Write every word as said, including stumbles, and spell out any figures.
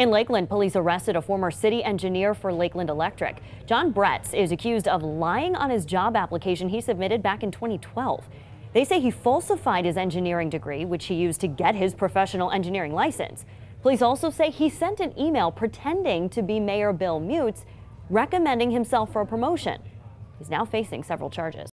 In Lakeland, police arrested a former city engineer for Lakeland Electric. John Bretz is accused of lying on his job application he submitted back in twenty twelve. They say he falsified his engineering degree, which he used to get his professional engineering license. Police also say he sent an email pretending to be Mayor Bill Mutes, recommending himself for a promotion. He's now facing several charges.